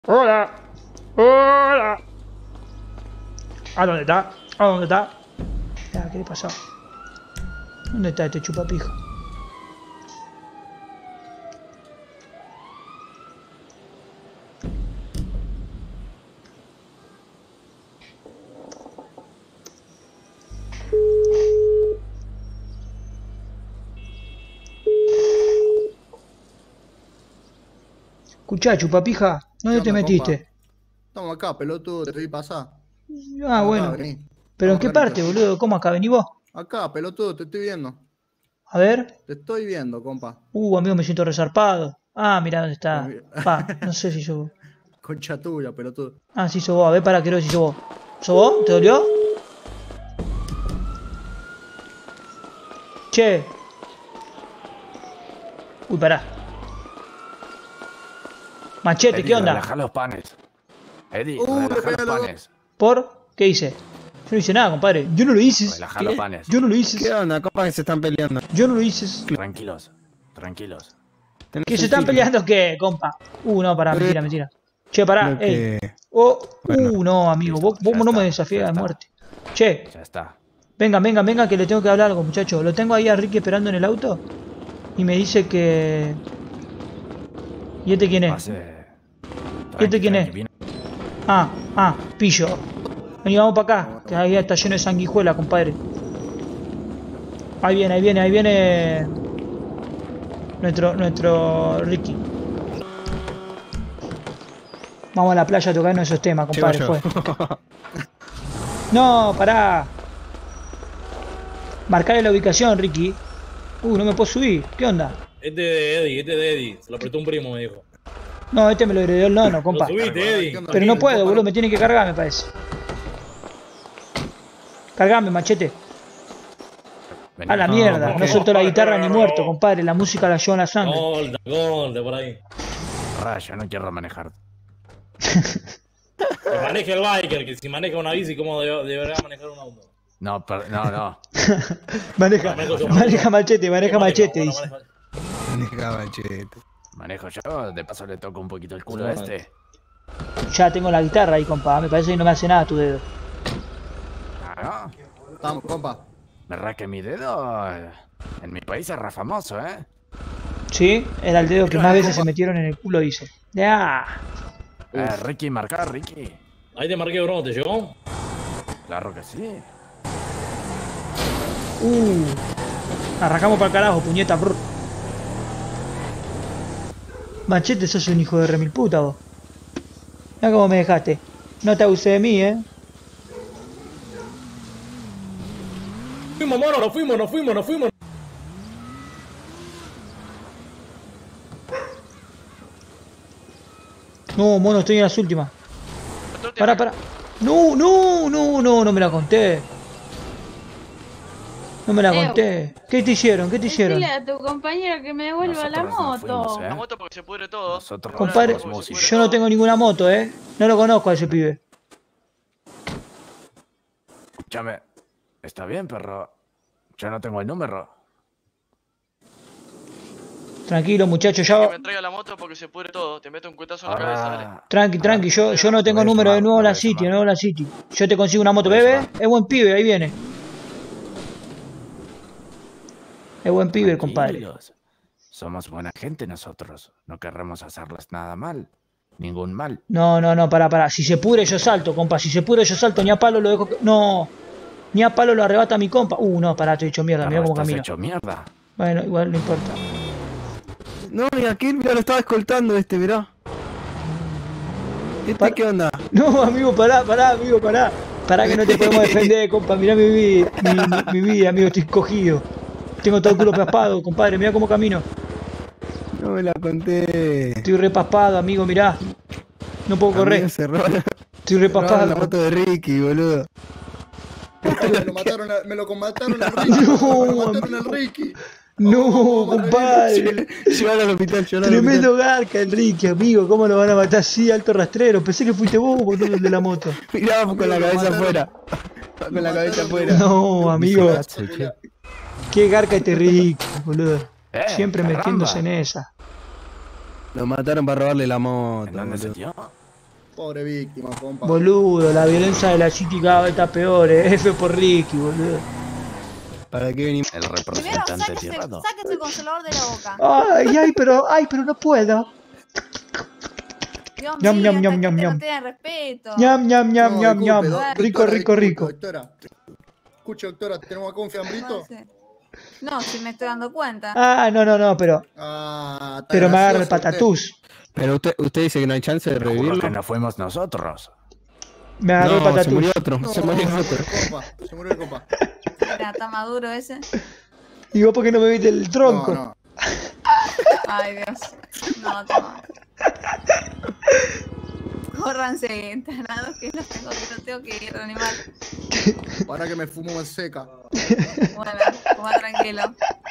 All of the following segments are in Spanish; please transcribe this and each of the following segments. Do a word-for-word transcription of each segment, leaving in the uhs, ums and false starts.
Hola. Hola. ¿A dónde está? ¿A dónde está? Ya, ¿qué le pasó? ¿Dónde está este chupapijo? Escuchá, chupapija, ¿dónde ¿Qué te onda, metiste? compa? Estamos acá, pelotudo, te vi pasar. Ah, Estamos acá, bueno. vení. ¿Pero en Estamos qué acá, parte, Nico. boludo? ¿Cómo acá? ¿Vení vos? Acá, pelotudo, te estoy viendo. A ver. Te estoy viendo, compa. Uh, amigo, me siento resarpado. Ah, mirá dónde Pues está. mira. Pa, no sé si sos vos. Concha tuya, pelotudo. Ah, sí sos vos. A ver, para, quiero ver si sos vos. ¿Sos vos? ¿Te dolió? Che. Uy, pará. Machete, Eddie, ¿qué onda? relaja los panes. Eddie, Uh, le relaja pegué los a los dos. panes. ¿Por? ¿Qué hice? Yo no hice nada, compadre. Yo no lo hice. Relaja los panes. Yo no lo hice. ¿Qué onda? Compa que se están peleando. Yo no lo hice. Tranquilos, tranquilos. Tenés ¿Que se un están sitio. peleando qué, compa? Uh, no, pará, mentira, mentira. Che, pará, Lo ey. que- Oh, Bueno. uh, no, amigo. Listo, Vos, vos ya no me está, desafías ya de está. muerte. Che, Ya está. venga, venga, venga, que le tengo que hablar algo, muchacho. Lo tengo ahí a Ricky esperando en el auto. Y me dice que... ¿Y este quién es? Pase. ¿Y este quién es? Viene. Ah, ah, pillo. Vení, vamos para acá. Que ahí está lleno de sanguijuela, compadre. Ahí viene, ahí viene, ahí viene... Nuestro, nuestro Ricky. Vamos a la playa a tocarnos esos temas, compadre. Llego Fue. yo. No, pará. Marcarle la ubicación, Ricky. Uh, no me puedo subir. ¿Qué onda? Este de Eddie, este de Eddie. Se lo prestó un primo, me dijo. No, este me lo heredó el nono, compa. Lo subiste, Eddie. ¿Qué onda? Pero no El puedo, compa boludo. Me tiene que cargar, me parece. Cargame, machete. Vení. A la No, mierda. ¿por No qué? suelto la guitarra ni muerto, compadre. La música la llevo en la sangre. Golda, golda, por ahí. Raya, no quiero manejar. Que maneje el biker, que si maneja una bici, ¿cómo debe- deberá manejar un auto? No, per- no, no. Maneja, Manejo yo. maneja machete, maneja Bueno, machete, bueno, dice. maneja- Maneja machete. Manejo yo, de paso le toco un poquito el culo a este. Ya tengo la guitarra ahí, compa. Me parece que no me hace nada tu dedo. Ah, no. Estamos, compa. ¿Verdad que mi dedo eh, en mi país es re famoso, eh? ¿Sí? Era el dedo que más veces se metieron en el culo, dice. Ya. Eh, Ricky, marca, Ricky. Ahí te marqué, bro, ¿te llegó? Claro que sí. Uh. Arrancamos para el carajo, puñeta. Brr. Machete, sos un hijo de remil puta, vos. Mira cómo me dejaste. No te abusé de mí, eh. Fuimos, mono, nos fuimos, nos fuimos, nos fuimos. No, mono, estoy en las últimas. Pará, pará. No, no, no, no, no me la conté. No me la Leo. conté. ¿Qué te hicieron? ¿Qué te hicieron? Dile a tu compañero que me devuelva la Nosotros no moto. fuimos, ¿eh? La moto porque se pudre todo. Nosotros Compadre, no somos músicos. yo no tengo ninguna moto, eh. No lo conozco a ese pibe. Escúchame. Está bien, pero yo no tengo el número. Tranquilo, muchacho, Que ya. me traiga la moto porque se pudre todo. Te meto un cuetazo en la cabeza, dale. Ahora... Tranqui, tranqui, yo, yo no tengo Lo voy a número de llamar, nuevo lo la voy a City, de llamar. nuevo la City. Yo te consigo una moto, Lo voy a bebé. llamar. Es buen pibe, ahí viene. Es buen pibe, compadre. Tranquilos. Somos buena gente nosotros. No querremos hacerles nada mal. Ningún mal. No, no, no, pará, pará. Si se pudre yo salto, compa. Si se pudre yo salto, ni a palo lo dejo. que- No. Ni a palo lo arrebata mi compa. Uh, no, pará, te he hecho mierda. Mirá Pero cómo estás camino. hecho mierda. Bueno, igual no importa. No, mira, aquí mira, lo estaba escoltando este, mirá. ¿Este Pa- qué onda? No, amigo, pará, pará, amigo, pará. Pará que no te podemos defender, compa. Mirá mi vida, mi, mi- mi vida, amigo, estoy cogido. Tengo todo el culo paspado, compadre. Mirá cómo camino. No me la conté. Estoy repaspado, amigo, mirá. No puedo correr. Amigo, se robaron- Estoy se robaron repaspado. la moto de Ricky, boludo. Me lo mataron, a, me lo mataron al Ricky. Me lo mataron al Ricky. No, compadre. Llevaron al hospital, llevaron al Tremendo garca, Enrique, amigo. ¿Cómo lo van a matar así, alto rastrero? Pensé que fuiste vos, boludo, el de la moto. hospital. Mirá, con la Lo cabeza mataron. afuera. Con la Lo cabeza mataron. afuera. No, amigo. Miserazo, che. Qué garca este Ricky, boludo. Eh, Siempre caramba. metiéndose en esa. Lo mataron para robarle la moto. ¿En dónde se boludo. dio? Pobre víctima, compa. Boludo, la violencia de la City cada vez está peor, eh. F por Ricky, boludo. ¿Para qué venimos? El Primero, representante sáquese, tirado. sáquese el consolador de la boca. Ay, ay, pero, ay, pero no puedo. Dios Ñam, mío, ñam, esta ñam, gente ñam, no ñam. tiene respeto. Ñam, ñam, ñam, No, ñam, disculpe, ñam. do- Rico, doctora, rico, disculpe, rico. Doctora. Escuche, doctora, ¿tenemos acá un fiambrito? No sé. No, si me estoy dando cuenta. Ah, no, no, no, pero, Ah, está pero me agarra el gracioso usted. patatús. Pero usted, usted dice que no hay chance de Juro revivirlo. que no fuimos nosotros. Me agarró el No, se patatús. murió otro. No, Se murió se otro. murió el compa, se murió el compa. Mira, está maduro ese. ¿Y vos por qué no me viste el tronco? No, no. Ay, Dios. No, toma. Córranse, tarados, que los tengo, que los tengo que ir a reanimar. Para que me fumo en seca. Bueno, coma tranquilo.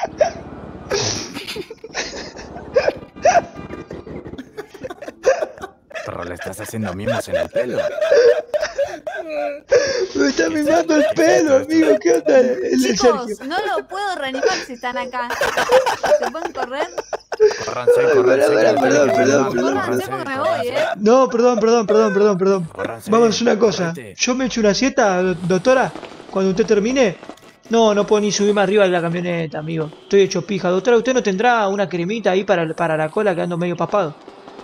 Pero le estás haciendo mimos en el pelo. Me está mimando el pelo, amigo. ¿Qué onda? El, el Chicos, Sergio. no lo puedo reanimar si están acá. ¿Se pueden correr? Córranse, córranse. Perdón, que perdón, el perdón, pelo- perdón. Córranse porque me voy, eh. No, perdón, perdón, perdón, perdón, perdón. Córranse, Vamos a hacer una cosa. correte. Yo me echo una siesta, do- doctora. Cuando usted termine. No, no puedo ni subirme arriba de la camioneta, amigo. Estoy hecho pija. Doctora, ¿usted no tendrá una cremita ahí para, para la cola que ando medio papado?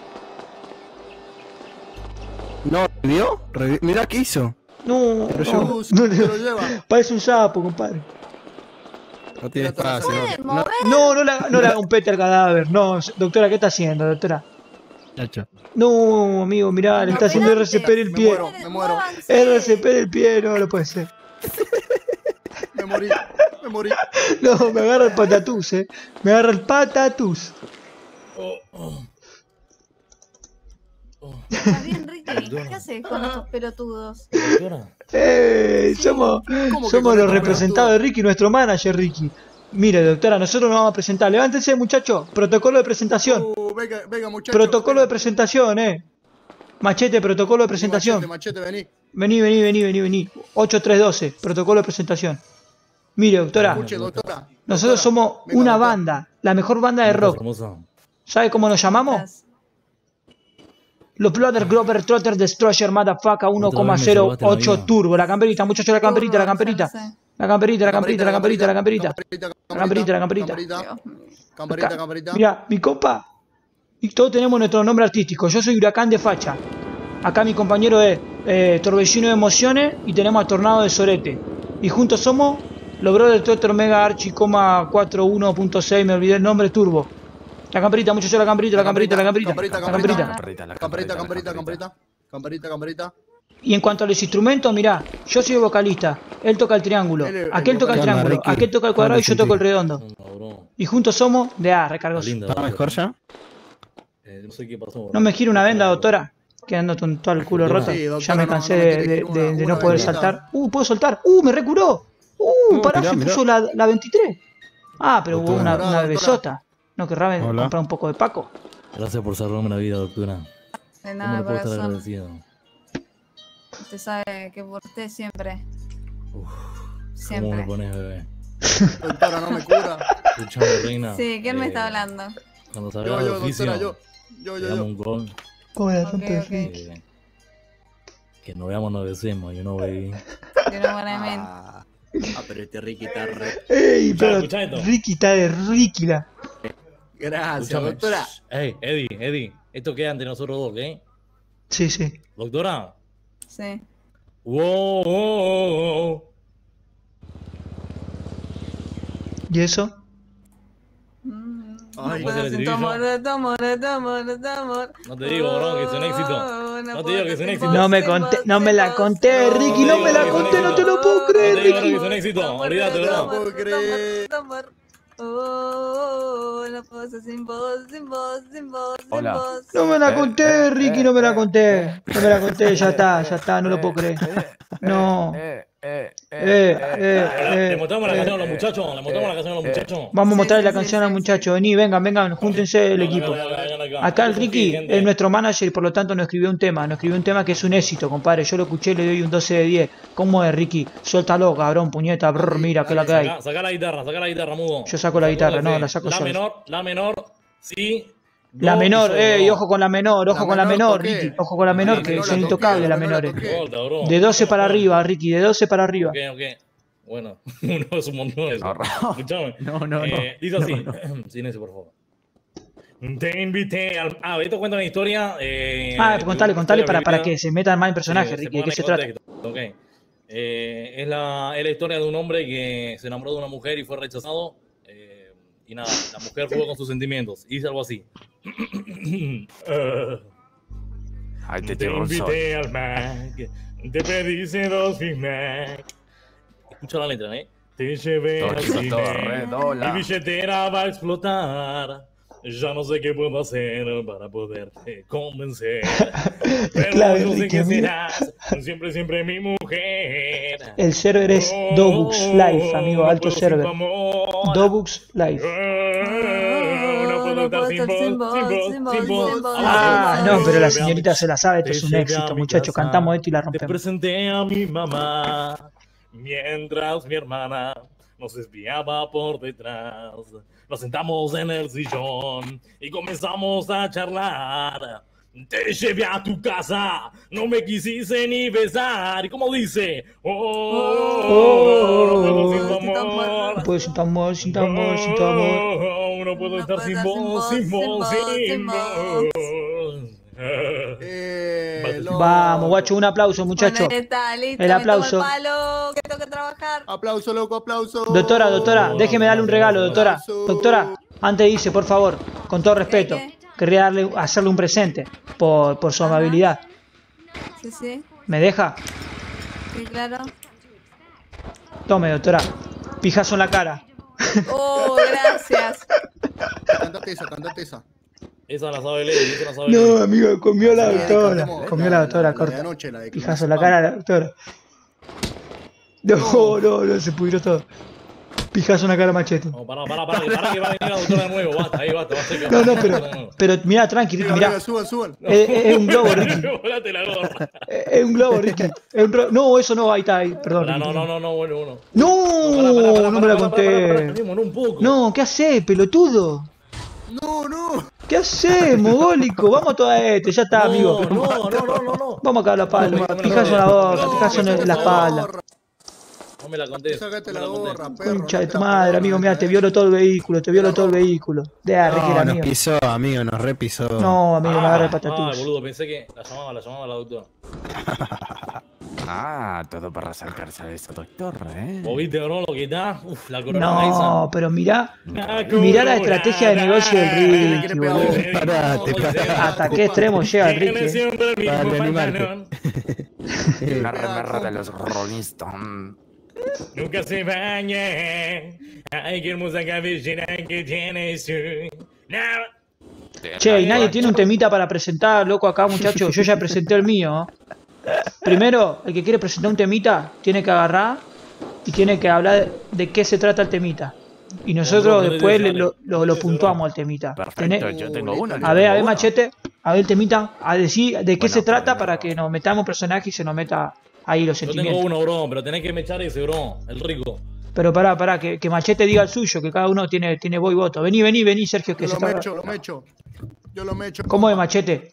¿No revivió? Revi- Mirá qué hizo. No, Pero yo- no, Uh, no, se no. lo lleva. Parece un sapo, compadre. No tiene espacio. ¿Pueden No, mover? No, no le, haga- no le haga un pete al cadáver. No, doctora, ¿qué está haciendo, doctora? chacho. No, amigo, mirá, le está haciendo R C P en el Me pie. muero, me muero. Muévanse. R C P en el pie, no, no puede ser. Me morí, me morí. No, me agarra el patatús, eh. Me agarra el patatús. Oh, oh. ¿Estás bien, Ricky? ¿Qué haces con estos pelotudos? Doctora, Eh, somos ¿Cómo que somos con los esta representados de Ricky, nuestro manager, Ricky. Mire, doctora, nosotros nos vamos a presentar. Levántense, muchachos. Protocolo de presentación. Uh, venga, venga, muchacho. Protocolo de venga. presentación, eh. Machete, protocolo de presentación. Machete, machete, vení. Vení, vení, vení, vení, vení. ocho tres doce, protocolo de presentación. Mire, doctora, Escuche, doctora. nosotros Doctora, somos venga, una doctora. banda, la mejor banda de rock. hermosa. ¿Sabe cómo nos llamamos? Los Brother Grover Trotter Destroyer Motherfucker uno coma cero ocho Turbo. La camperita, muchachos, la camperita, la camperita. La camperita, la camperita, la camperita, la camperita. La camperita, la camperita. Camperita, camperita, camperita. Mira, mi compa. Y todos tenemos nuestro nombre artístico. Yo soy Huracán de Facha. Acá mi compañero es eh, Torbellino de Emociones y tenemos a Tornado de Sorete. Y juntos somos los Brother Trotter Mega Archie, cuarenta y uno punto seis, me olvidé el nombre, Turbo. La camperita, muchachos, la camperita, la camperita, la camperita. Camperita, La camperita. camperita. Camperita, camperita, camperita. Camperita, camperita. Y en cuanto a los instrumentos, mirá, yo soy el vocalista, él toca el triángulo, Él es el aquel toca el vocalista. triángulo, Ricky, aquel toca el cuadrado y yo toco el redondo. No, bro. Y juntos somos de A, Está recargoso. linda. ¿Está mejor ya? Eh, no sé qué pasó. bro. No me gire una venda, doctora, quedando con todo el culo roto. Sí, doctora, Ya me no, cansé no me de, tiene que de- girar de- una- de no una poder vendita. saltar. Uh, puedo soltar. Uh, me recuró. Uh, Uh, pará, mirá, se mirá. puso la, la veintitrés. Ah, pero hubo Doctora. una, Doctora, una doctora. besota. ¿No querrá ven- Hola. comprar un poco de Paco? Gracias por salvarme la vida, doctora. De ¿Cómo nada, le puedo estar corazón. agradecido? Usted sabe que por usted siempre. ¿Cómo me Siempre. pones, bebé? Doctora, no me cura. Escuchame, reina. Sí, ¿quién me eh, está hablando? Cuando salga Yo, del yo, oficio, doctora, yo. Yo, te yo, damos yo. un gol. ¿Cómo la Ok, rompe ok. eh, que nos veamos, nos besemos, you know, baby. De una buena mente. Ah, ah, pero este Ricky está re. Ey, Escuchá, pero escuchá esto. Ricky está de Ricky la. Gracias, Escúchame. doctora. Shh. Ey, Eddie, Eddie, esto queda entre nosotros dos, ¿ok? Sí, sí. Doctora. Sí. Wow, wow, wow. ¿Y eso? Mm, Ay, no puedo ¿cómo se le sin tu dice? amor, de tu amor, de tu amor, de tu amor. No te digo, bro, que es un éxito. Oh, No te puedo digo que es un sin éxito. vos, No me sin conté, vos, no me sin la vos. conté, Ricky, no me la conté, no te lo puedo creer, No te digo, Ricky. bro, que es un éxito. Olvídate, bro. No puedo creer. Oh, no puedo ser sin vos, sin vos, sin vos, sin Hola. vos. No me la Eh, conté, eh, Ricky, eh, no me la eh, conté. eh, No me la conté, ya eh, está, eh, ya está, no lo eh, puedo creer. eh, No. Eh, eh, Eh, eh, eh, Le eh, mostramos la eh, canción a los muchachos, le mostramos la canción a los eh, muchachos. Vamos a Sí, mostrarle sí, la sí, canción sí, al sí. muchacho. Vení, vengan, vengan, júntense el Vengan, equipo. vengan, vengan acá. Acá el Esto Ricky gente. es nuestro manager y por lo tanto nos escribió un tema. Nos escribió un tema que es un éxito, compadre. Yo lo escuché y le doy un doce de diez. ¿Cómo es, Ricky? Suéltalo, cabrón, puñeta, brr, mira que la que hay. Saca, saca la guitarra, saca la guitarra, mudo. Yo saco la guitarra, no, Acuérdate, la saco La yo. menor, la menor, si, La No, menor, yo- eh, y ojo con la menor, ojo La con la menor, menor, ¿por qué? Ricky. Ojo con la menor, La que menor son la intocables toqué, las la menor la menores. toqué. Corta, bro. De doce para arriba, Ricky, de doce para arriba. Ok, ok. Bueno, uno es un montón eso. No, no. Escuchame. No, no, no. Eh, dice así. No, Silencio, por favor. Te invité al... Ah, esto cuenta una historia. Eh, Ah, de contale, una contale historia para, para bíblica. que se metan más en personaje, Sí, se Ricky. ¿De pongan qué se en trata? contexto. Ok. Eh, es, la, es la historia de un hombre que se enamoró de una mujer y fue rechazado. Eh, y nada, la mujer jugó con sus sentimientos. Y dice algo así. Eh, Ay, te te tiro un sol. invité al Mac. Te pedí dos Big Mac. Escucha la letra, ¿eh? Te llevé al Torre, cine. torre, Mi dólar. billetera va a explotar. Ya no sé qué puedo hacer para poderte convencer. Pero clave, yo sé Ricky, que amigo. serás siempre, siempre mi mujer. El server es Dobux Live, amigo, No alto puedo sin server. tu amor. Dobux Live. Ah, No puedo estar sin vos, sin vos, sin vos, sin vos. Ah, no, pero la señorita se la sabe, esto Te es un llevé a éxito, mi muchachos. casa, Cantamos esto y la Te rompemos. presenté a mi mamá, mientras mi hermana nos espiaba por detrás. Nos sentamos en el sillón y comenzamos a charlar. Te llevé a tu casa, no me quisiste ni besar. ¿Y cómo dice? Oh, Oh, no puedo sin sin tu tu amor. amor. No puedo sin tu amor, sin tu amor, sin tu amor. Oh, no puedo No estar puedo sin estar sin vos, vos, sin sin vos, vos, sin sin vos. Eh, loco. Vamos, guacho, un aplauso, muchachos. Bueno, está, listo, El me aplauso. tomo el palo, que tengo que trabajar. Aplauso, loco, aplauso. Doctora, doctora, Oh, déjeme darle un regalo, doctora. aplauso. Doctora, antes de irse, por favor, con todo respeto, ¿Qué, qué? querría darle, hacerle un presente por, por su Ajá. amabilidad. Sí, sí, ¿Me deja? sí, claro. Tome, doctora. Pijazo en la cara. Oh, gracias. Cantate esa, cantate esa. Esa la sabe Lady, esa la sabe No, Lady. amigo, comió la Sí, doctora. cantemos, ¿eh? Comió la doctora, La de corta. anoche, la de Pijazo en la cara de la doctora. No, no, no, se pudrió todo. Pijazo en la cara, Machete. No, pará, pará, pará, que- pará que va a venir la doctora de nuevo. Basta, ahí basta, basta. No, no, pero, pero mirá, tranqui, Ricky, Arriba, mirá. suban, suban. Es, es- es un globo, Ricky. Volate la gorra. Es, es un globo, Ricky. Es un ro- No, eso no, ahí está, ahí, perdón. Pará, Ricky. no, no, no, no, bueno, bueno. No, Pará, pará, pará, no me pará, la pará, pará, pará, conté. calmémonos un poco. No, ¿qué haces, pelotudo? No, no. ¿Qué haces, mogólico? Vamos a toda este, ya está, no, amigo. No, no, no, no, no. Vamos a cagar la pala. No, no, Pijazo en la no, boca, no, pijazo no, en la no, espalda. No me la contés. Sácate no la me contés. gorra, perro. Concha de no tu te la madre, pongas, amigo, mira, te eh. violo todo el vehículo, te violo todo el vehículo. De Ricky, No, era nos mío. pisó, amigo, nos repisó. No, amigo, me agarra el Ah, patatús. boludo, pensé que la llamaba, la llamaba la doctora. Ah, todo para acercarse a esa doctora, ¿eh? ¿Vos viste, bro, lo que está? Uf, la corona No, pero mirá, esa. mirá la estrategia de negocio del quiere Ricky, pegar boludo. vos. Parate, parate. Hasta qué extremo llega el Tiene Ricky. siempre el mismo Dale, pantalón. Una remera de los Rolling Stones. Nunca se baña. Ay, qué hermosa cabellera que tiene su... Nada. Che, y nadie tiene un temita para presentar, loco, acá, muchachos. Yo ya presenté el mío. Primero, el que quiere presentar un temita, tiene que agarrar y tiene que hablar de qué se trata el temita. Y nosotros Bueno, después dale. le- lo, lo- lo puntuamos al temita. Perfecto, Tenés- yo tengo uno. yo A ver, tengo a ver, uno. Machete, a ver el temita, a decir de qué Bueno, se trata primero- para que nos metamos personaje y se nos meta ahí los Yo tengo sentimientos. uno, bro, pero tenés que me echar ese, bro. El rico. Pero pará, pará, que, que Machete diga el suyo, que cada uno tiene, tiene voz y voto. Vení, vení, vení, Sergio, que Yo se lo está... mecho, lo mecho. Yo lo mecho. ¿Cómo es, Machete?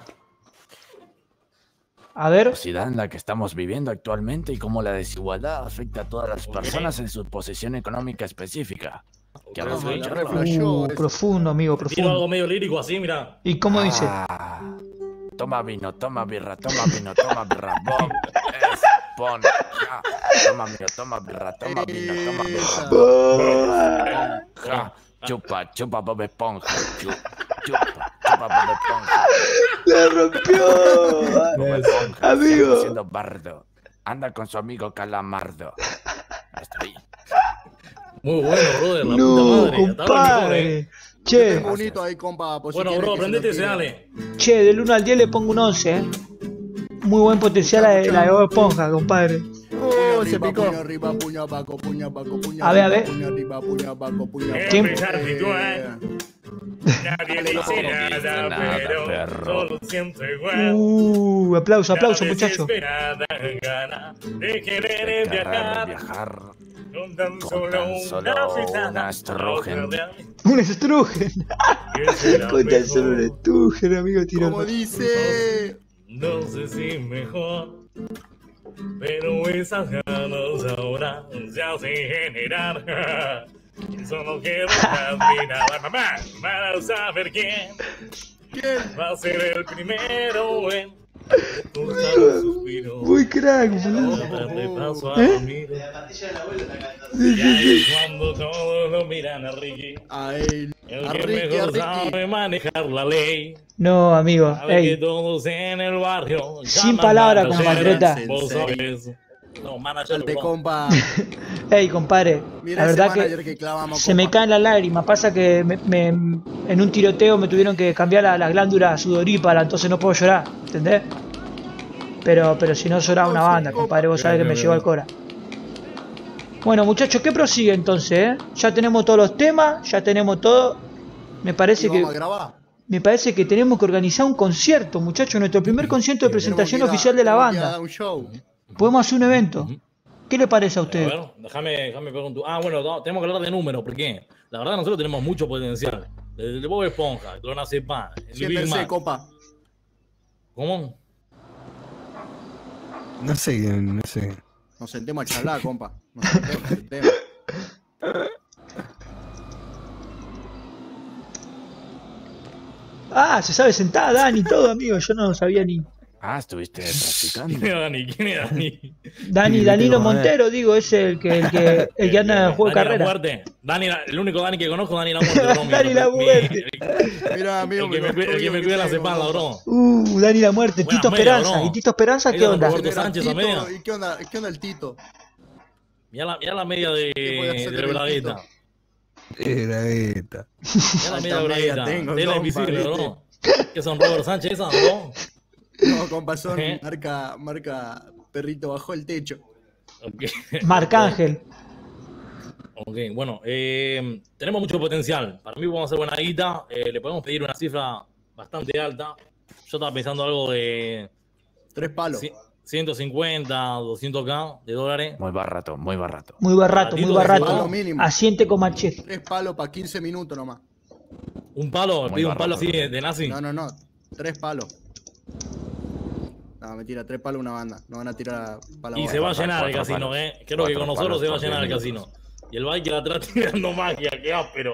A ver, La sociedad en la que estamos viviendo actualmente y cómo la desigualdad afecta a todas las personas en su posición económica específica. ¿Qué hablas No, de la ello? re flasheó uh, eso. profundo, amigo, Tiro profundo. algo medio lírico así, mira. ¿Y cómo dice? Ah, toma vino, toma birra, toma vino, toma birra, bom, es, pon, ja, toma vino, toma birra, toma vino, toma birra, ja, chupa, chupa Bob Esponja, chu- chupa, chupa Bob Esponja, ¡La rompió! Bob Esponja, Amigo. siempre siendo bardo, anda con su amigo Calamardo, hasta ahí. Muy bueno, brother. La puta No, madre. Hasta ahora mejor, eh. compadre. Che, Tengo bonito ahí, compa. por si Bueno, quiere bro, que se prendete lo ese, tire. dale. che, del uno al diez le pongo un once, eh. Muy buen potencial la de, la de Bob Esponja, compadre. Oh, se Arriba, picó. puño arriba, puño abajo, puño abajo, puño A ver, a arriba, ver. puño arriba, puño abajo, puño abajo. ¿Quién? Empezar Eh, ritual. Nadie le dice nada, nada, pero perro. solo siento igual. Uh, aplauso, aplauso, La muchachos. desesperada gana de querer Querer viajar. viajar. Con tan Con solo tan solo una una fritada. estrógeno. Un estrujen. ¿Qué será Con tan solo un mejor? estrujen, amigo, tiro. Como dice. No sé si mejor, pero esas ganas ahora se hacen generar. Y solo quiero admirar, mamá, para saber quién, ¿Quién? va a ser el primero en escuchar un suspiro. Muy crack, Para boludo. darle paso a ¿Eh? Ramiro. Y ahí es cuando todos lo miran a Ricky, A él. el A que Ricky, a mejor sabe Ricky. manejar la ley. No, amigo, Sabe que ey. todos en el barrio Sin llaman palabras, manager, compatriota. vos sabés. No, manager, Salte, bro. compa. Ey, compadre. Mira La ese verdad manager que que clavamos, se me compa. caen las lágrimas. Pasa que me, me- en un tiroteo me tuvieron que cambiar la, la glándula sudorípara, entonces no puedo llorar, ¿entendés? Pero, pero si no lloraba una banda, compadre, vos sabés que me llegó al cora. Bueno, muchachos, ¿qué prosigue entonces, eh? Ya tenemos todos los temas, ya tenemos todo. Me parece ¿Y vamos a que grabar? me parece que tenemos que organizar un concierto, muchachos, nuestro primer concierto de presentación Tenemos que ir a- oficial de la tenemos que ir a banda. dar un show. Podemos hacer un evento. Ujú. ¿Qué le parece a A usted? ver, déjame, déjame preguntar. Ah, bueno, no, tenemos que hablar de números, porque la verdad nosotros tenemos mucho potencial. Desde Bob Esponja, Clonazepam, el Big Siéntense, Mac. compa. ¿Cómo? No sé, no sé. Nos sentemos a charlar, compa. Nos sentemos, nos sentemos. Ah, se sabe sentar, Dani, todo, amigo. Yo no sabía ni. Ah, estuviste practicando. ¿Quién es Dani? ¿Quién es Dani? Dani, Sí, Danilo tengo, a ver. Montero, digo, es el que, el que, el que anda en el juego de Dani la carrera. Muerte. Dani, la- el único Dani que conozco, Dani la Muerte, bro. mi- Dani la mi- Muerte. El, Mira, amigo, el que me, lo cuida- el que tuyo me cuida la tengo, cepanda, compa. bro. Uh, Dani la muerte, Buena Tito media, Esperanza. bro. ¿Y Tito Esperanza qué Ahí onda? Roberto Era Sánchez a Tito, media. ¿Y qué onda, qué onda el Tito? Mira la, mirá la media de, ¿Qué puede hacer de el Bragueta. Era esta. Mirá la media de Alta media Bragueta. tengo, Tela compa, invisible, ¿viste? bro. ¿Qué son Robert Sánchez esas, bro? No, compa, son ¿Eh? marca, marca perrito bajo el techo. Ok. Marcángel. Ok, bueno, eh, tenemos mucho potencial. Para mí podemos hacer buena guita. Eh, le podemos pedir una cifra bastante alta. Yo estaba pensando algo de Tres palos. ci- ciento cincuenta, doscientos k de dólares. Muy barato, muy barato. Muy barato, muy Baratito, barato. Palo mínimo. Asiente como el chef. Tres palos para quince minutos nomás. Un palo, Muy pido un palo barato. así de, de nazi. No, no, no. Tres palos. No, mentira, tres palos una banda. No van a tirar para la Y boca. se va a Cuatro llenar el palos. casino, ¿eh? Creo que Cuatro con nosotros palos se va a por llenar el diez casino. Y el Viking atrás tirando magia, qué áspero.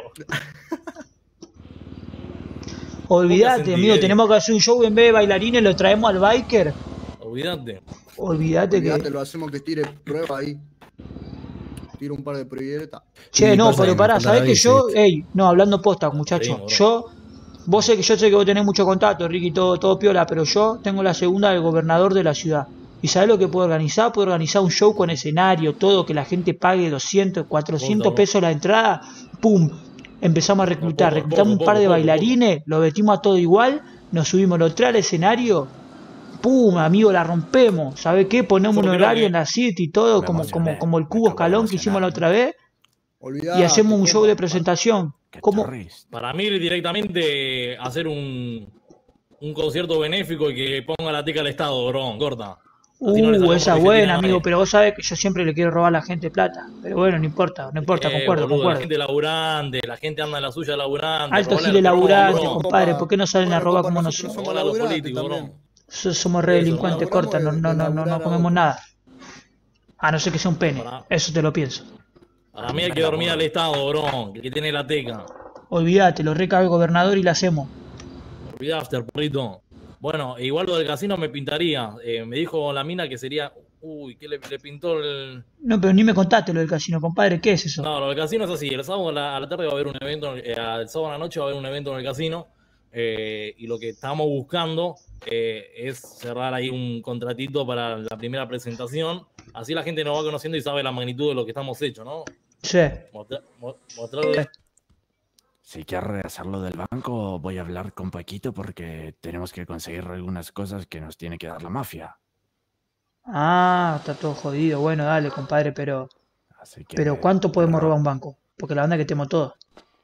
Olvídate, sentí, amigo, Eddie. tenemos que hacer un show en vez de bailarines, lo traemos al biker. Olvídate. Olvídate Olvídate, que. lo hacemos que tire prueba ahí. Tiro un par de proyectas. Che, Sí, no, pasa pero que pará, me ¿sabés la que dice, yo, ¿viste? ey, no, hablando posta, muchachos, bro. yo, vos sé que yo sé que vos tenés mucho contacto, Ricky, todo, todo piola, pero yo tengo la segunda del gobernador de la ciudad. ¿Y sabés lo que puedo organizar? Puedo organizar un show con escenario, todo, que la gente pague doscientos, cuatrocientos Poco, pesos la entrada, pum, empezamos a reclutar, poco, reclutamos un poco, par de poco, bailarines, lo vestimos a todo igual, nos subimos los tres al escenario, pum, amigo, la rompemos, ¿sabés qué? Ponemos Yo un creo horario que- en la City y todo, Me como, emocioné, como, como el me cubo acabo de escalón que hicimos la emocionar. otra vez. Olvídate, Y hacemos un show compa. de presentación. Qué ¿Cómo? chorris. Para mí directamente hacer un, un concierto benéfico y que ponga la teca al Estado, bro. Corta. Así no le Uh, sacamos esa ni buena, siquiera amigo, nadie. pero vos sabés que yo siempre le quiero robar a la gente plata. Pero bueno, no importa, no importa, Eh, concuerdo, boludo, concuerdo. La gente laburante, la gente anda en la suya laburante. Alto robarle gile al perro, laburante, bro. compadre, ¿por qué no salen a Bueno, robar compa, como nosotros nosotros? somos Robar a los laburantes políticos, también. bro. So- Somos re Eso, delincuentes, laburamos corta, no, de- no, de no, no, no laburar a comemos otro. nada. A no ser que sea un pene, Para- eso te lo pienso. Para mí hay que dormir al Estado, bro. El que tiene la teca. Olvídate, lo recaga el gobernador y la hacemos. Olvidaste, perrito. Bueno, igual lo del casino me pintaría. Eh, me dijo la mina que sería. Uy, ¿qué le, le pintó el.? No, pero ni me contaste lo del casino, compadre, ¿qué es eso? No, lo del casino es así. El sábado a la, a la tarde va a haber un evento. eh, el sábado a la noche va a haber un evento en el casino. eh, y lo que estamos buscando eh, es cerrar ahí un contratito para la primera presentación. Así la gente nos va conociendo y sabe la magnitud de lo que estamos hechos, ¿no? Sí. Mostra- mo- mostrarle. Si quieres hacerlo del banco, voy a hablar con Paquito porque tenemos que conseguir algunas cosas que nos tiene que dar la mafia. Ah, está todo jodido. Bueno, dale, compadre, pero. Así que Pero ¿cuánto podemos tra- robar un banco? Porque la banda que tenemos todos.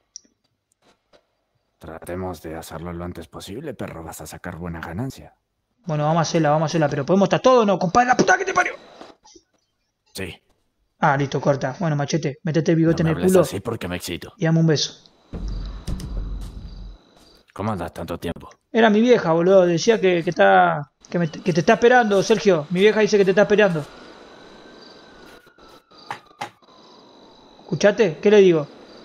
Tratemos de hacerlo lo antes posible, pero vas a sacar buena ganancia. Bueno, vamos a hacerla, vamos a hacerla, pero ¿podemos estar todos o no, compadre? ¡La puta que te parió! Sí. Ah, listo, corta. Bueno, machete, metete el bigote No me en el hables culo así porque me excito. y dame un beso. ¿Cómo andas tanto tiempo? Era mi vieja, boludo. Decía que, que está. Que, me- que te está esperando, Sergio. Mi vieja dice que te está esperando. ¿Escuchaste? ¿Qué le digo?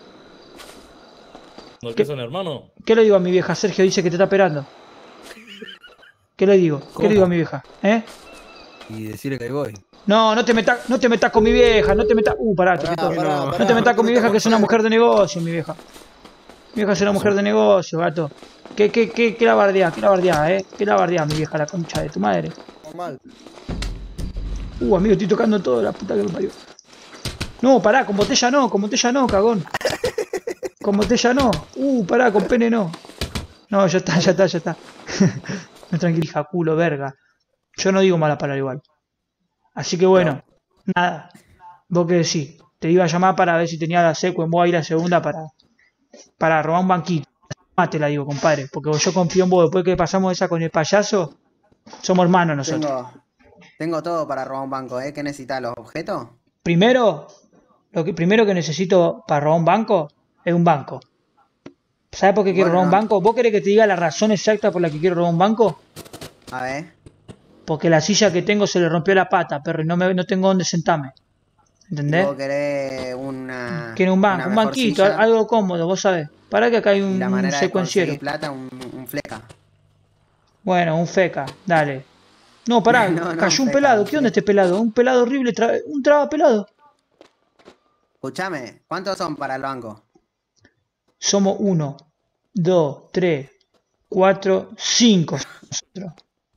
¿No ¿Qué? que son hermano? ¿Qué le digo a mi vieja? Sergio dice que te está esperando. ¿Qué le digo? ¿Qué le digo a mi vieja? ¿Eh? Y decirle que ahí voy. No, no te metas, no te metas con mi vieja, no te metas. Uh, pará, Pará, chiquito. pará, No pará, te metas con mi vieja, que es una pará. mujer de negocio, mi vieja. Mi vieja es una mujer de negocio, gato. ¿Qué, qué, qué, qué la bardea? ¿Qué la bardea, eh? ¿Qué la bardea, mi vieja, la concha de tu madre? Normal. Uh, amigo, estoy tocando todo, la puta que me parió. No, pará, con botella no, con botella no, cagón. Con botella no. Uh, pará, con pene no. No, ya está, ya está, ya está. No tranquilija, culo, verga. Yo no digo mala palabra igual. Así que bueno, nada. Vos que decís, te iba a llamar para ver si tenía la secu en vos ahí la segunda para, para robar un banquito. Más te la digo, compadre, porque yo confío en vos. Después que pasamos esa con el payaso, somos hermanos nosotros. Tengo, tengo todo para robar un banco, ¿eh? ¿Qué necesitas? ¿Los objetos? Primero, lo que primero que necesito para robar un banco es un banco. ¿Sabes por qué quiero Bueno, robar un no. banco? ¿Vos querés que te diga la razón exacta por la que quiero robar un banco? A ver. Porque la silla que tengo se le rompió la pata, perro, y no, me, no tengo dónde sentarme. ¿Entendés? Vos querés una. Quiero un banco, una un mejor banquito, silla, algo cómodo, vos sabés. Para que acá hay y un, la un manera de secuenciero. conseguir plata, un, un fleca. Bueno, un feca, dale. No, pará, No, no, cayó un feca, pelado. un ¿Qué onda fleca. este pelado? Un pelado horrible, tra- un traba pelado. Escuchame, ¿cuántos son para el banco? Somos uno, dos, tres, cuatro, cinco. Nosotros.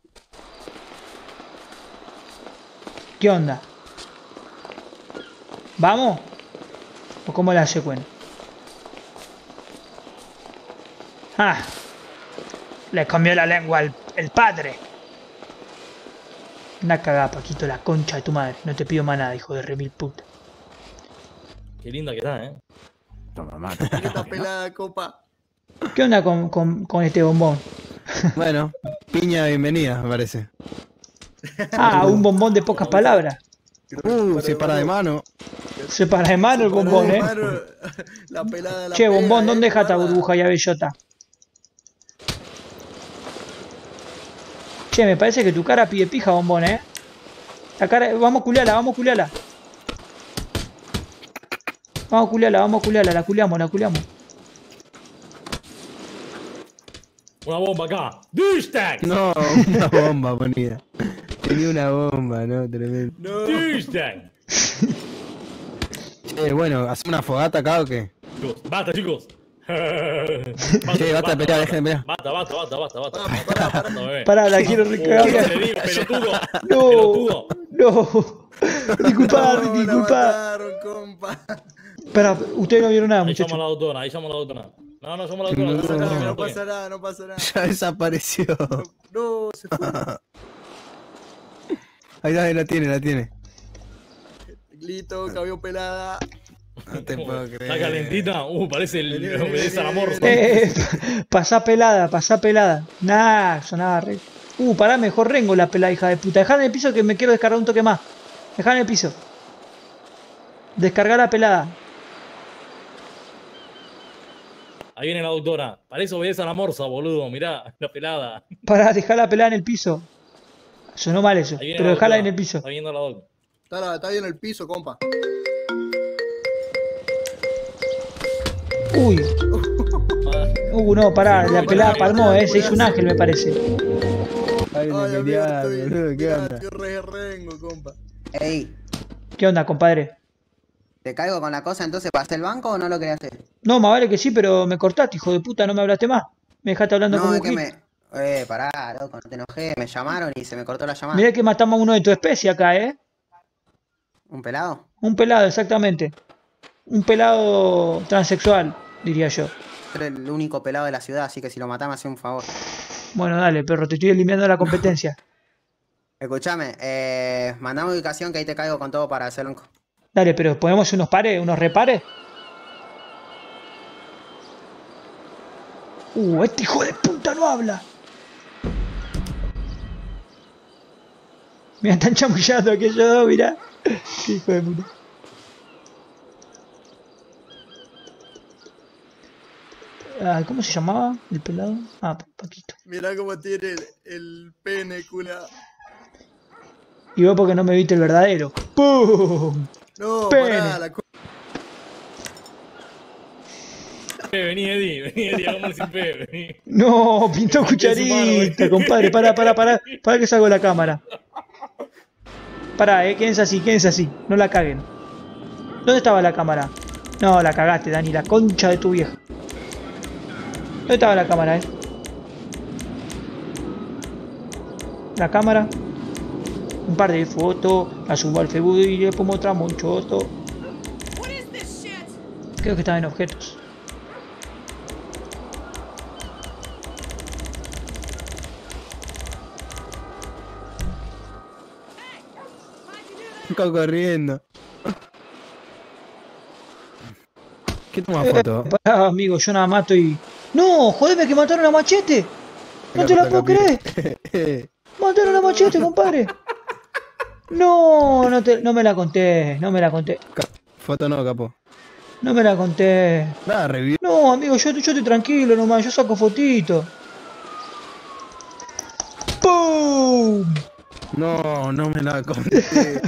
¿Qué onda? ¿Vamos? ¿O cómo la hace Cuen? ¡Ah! Le comió la lengua al el padre. Una cagada, Paquito, la concha de tu madre. No te pido más nada, hijo de remil puta. Qué linda que está, ¿eh? Toma, mate. Esta pelada, copa. ¿Qué onda con, con, con este bombón? Bueno, piña bienvenida, me parece. Ah, un bombón de pocas palabras. Uh, se para de mano. Se para de mano el bombón, eh. Mano, la pelada la Che, pega, bombón, eh, ¿dónde deja esta guarda. burbuja y a bellota? Che, me parece que tu cara pide pija, bombón, eh. La cara, vamos a culiarla, vamos a culiarla. Vamos a culiarla, vamos a culiarla, la culiamos, la culiamos. Una bomba acá. ¡Douchebag! No, una bomba ponida. Tenía una bomba, ¿no? Tremendo. No. ¡Douchebag! Che, bueno, ¿hacemos una fogata acá o qué? Chicos, basta, chicos. Che, basta de pelear, dejen de pelear. Basta, basta, basta, basta, basta. Pará, pará, pará. Basta, bebé. Pará, la quiero Oh, recagar. te digo, pelotudo. No, Pelotudo. no. Disculpa, No, Ricky, la disculpa. mataron, compa. Pará, ustedes no vieron nada, Ahí llama a muchachos. la doctora, ahí llama a la doctora. No, no, llama a la doctora. No, no, no, no, No no, pasa nada, no pasa nada. Ya desapareció. No, se fue. Ahí está, ahí la tiene, la tiene. Lito, cabello pelada. No te puedo Está creer. calentita. Uh, parece el. Vení, vení, Obedece al vení, amor. vení. Eh, pasá pelada, pasá pelada. Nah, sonaba re. Uh, pará, mejor rengo la pelada, hija de puta. Dejá en el piso que me quiero descargar un toque más. Dejá en el piso. Descargar la pelada. Ahí viene la doctora. Parece obedece a la morsa, boludo. Mirá, la pelada. Pará, dejá la pelada en el piso. Sonó mal eso, Ahí viene pero la dejala doctora. en el piso. Está viendo la doctora. Está, la- está ahí en el piso, compa. Uy, Ah, uh, no, pará, la no, pelada no, palmó, no, eh, no, se hizo un no, ángel, me parece. Ay, Ay, de amigo, pelear, estoy, boludo, ¿qué ya, onda? estoy re rengo, compa. Ey, ¿Qué onda, compadre? ¿te caigo con la cosa entonces para hacer el banco o no lo querés hacer? No, más vale que sí, pero me cortaste, hijo de puta, no me hablaste más. Me dejaste hablando No, como es un que gil. me. Eh, pará, loco, no te enojé. Me llamaron y se me cortó la llamada. Mirá que matamos a uno de tu especie acá, eh. ¿Un pelado? Un pelado, exactamente. Un pelado transexual, diría yo. Pero el único pelado de la ciudad, así que si lo matás me hace un favor. Bueno, dale, perro, te estoy eliminando la competencia. Escuchame, eh, mandame ubicación que ahí te caigo con todo para hacer un. Dale, pero ¿ponemos unos pares, unos repares? Uh, este hijo de puta no habla. Mira, están chamullando aquellos dos, mirá. Qué hijo de puta. Ah, ¿cómo se llamaba el pelado? Ah, Paquito. Mirá cómo tiene el, el pene, cula. Y vos porque no me viste el verdadero. ¡Pum! No, Pene. pará, la co- Eh, vení, Eddie, vení, Eddie, hagamos sin pe, vení. No, pintó Me saqué su mano, cucharita, eh. compadre. Pará, pará, pará. Pará que salgo de la cámara. Pará, eh, quédense así, quédense así. No la caguen. ¿Dónde estaba la cámara? No, la cagaste, Dani, la concha de tu vieja. ¿Dónde estaba la cámara, eh? La cámara. Un par de fotos. La subo al Facebook y después mostramos un choto. Creo que estaba en objetos. Está corriendo. ¿Qué toma foto? Eh, pará, amigo, yo nada más estoy... ¡No! ¡Jodeme que mataron a Machete! ¡No te la puedo creer! ¡Mataron a Machete, compadre! No, no, te, no me la conté, no me la conté. Foto no, capo. No me la conté. Nada, review. No, amigo, yo, yo estoy tranquilo nomás, yo saco fotito. ¡Pum! No, no me la conté.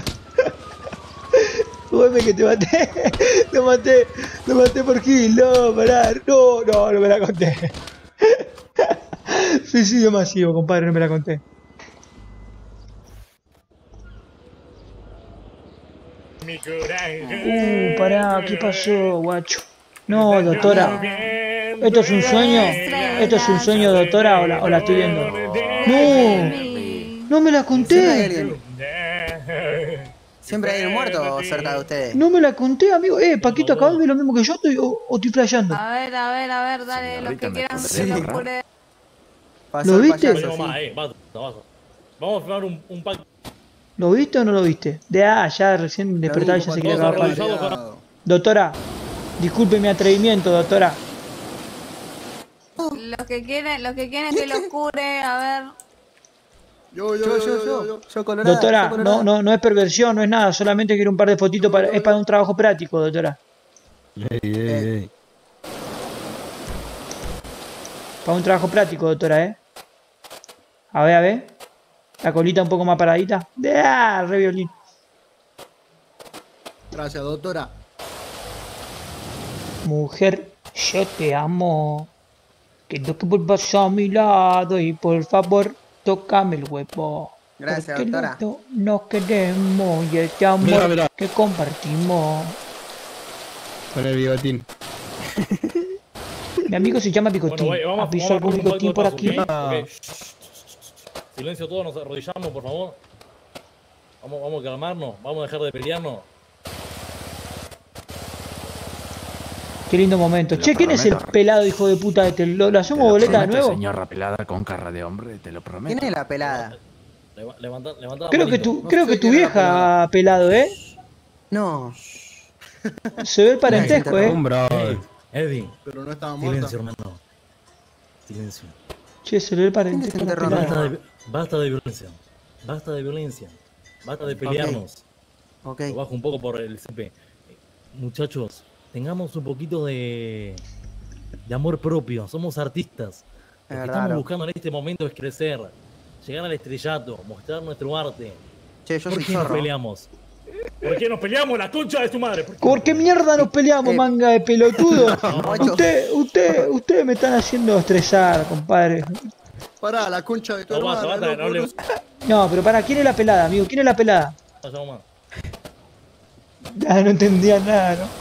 Jodeme que te maté. Lo maté, lo maté por kill, no, pará. No, no, no me la conté. Suicidio masivo, compadre, no me la conté. Mi coraje. Uh, pará, ¿qué pasó, guacho? No, doctora. ¿Esto es un sueño? ¿Esto es un sueño, doctora, o la, o la estoy viendo? No, no me la Siempre hay conté. alguien. Siempre hay un muerto cerca de ustedes. No me la conté, amigo. Eh, Paquito, ¿acabas de ver lo mismo que yo estoy, o, o estoy flasheando? A ver, a ver, a ver, dale, los que quieran Sí. que lo cure. Pasó ¿Lo el viste? payaso, No, sí. más, eh, basta, basta. Vamos a firmar un, un pacto. ¿Lo viste o no lo viste? De ah, ya recién despertaba y ya se quería Vamos a acabar. revisar. Cuidado. Doctora, disculpe mi atrevimiento, doctora. Los que quieren, los que quieren que lo cure, a ver. Yo, yo, Yo, yo, yo, yo, yo. Yo colorada. Doctora, yo colorada. no, no, no es perversión, no es nada, solamente quiero un par de fotitos para, es para un trabajo práctico, doctora. Ey, ey, ey. Para un trabajo práctico, doctora, eh. A ver, a ver. La colita un poco más paradita. De ah, re violín. Gracias, doctora. Mujer, yo te amo. Quiero que vuelvas a mi lado y por favor, tócame el huevo. Gracias, Porque doctora. los dos nos queremos y este amor Mirá, mirá. que compartimos. Con el bigotín. Mi amigo se llama Bigotín. Bueno, vamos, ¿Has visto vamos a algún poner un bigotín pacto por de aquí? paso, Ah. ¿ok? Ok. Shh, shh, shh. Silencio todos, nos arrodillamos, por favor. Vamos, vamos a calmarnos, vamos a dejar de pelearnos. Qué lindo momento. Te lo Che, ¿quién es el prometo. pelado hijo de puta este? ¿Lo, ¿lo hacemos boleta de nuevo? Señora pelada con cara de hombre, te lo prometo. ¿Quién es la pelada? Leva- Levanta, levanta la Creo que manito. tu, No creo sé que tu quién era vieja pelado, ¿eh? No. Se ve el parentesco, ¿eh? Un brother. Eddie, Pero no estaba muerta. silencio, hermano. Silencio. Che, se ve el ¿Quién parentesco. se la interrumpe? pelada. Basta de, basta de violencia. Basta de violencia. Basta de pelearnos. Ok. Lo bajo un poco por el C P. Muchachos, tengamos un poquito de, de amor propio. Somos artistas. Lo que Es estamos raro. buscando en este momento es crecer, llegar al estrellato, mostrar nuestro arte. Che, yo ¿Por soy qué nos zorro. peleamos? ¿Por qué nos peleamos? La concha de tu madre. ¿Por qué? ¿Por qué mierda nos peleamos, Eh, manga de pelotudo? macho. Usted, usted, ustedes me están haciendo estresar, compadre. Pará, la concha de tu No, basta, hermana. basta, no loco, le- no- No, pero para, ¿quién es la pelada, amigo? ¿Quién es la pelada? Vaya más. Ya no entendía nada, ¿no?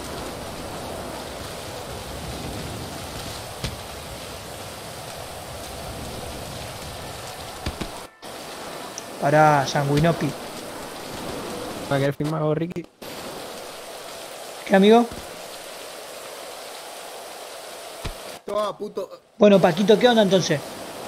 Pará, Sanguinopi. ¿Va a querer firmar vos, Ricky? ¿Qué, amigo? Toma, puto. Bueno, Paquito, ¿qué onda entonces?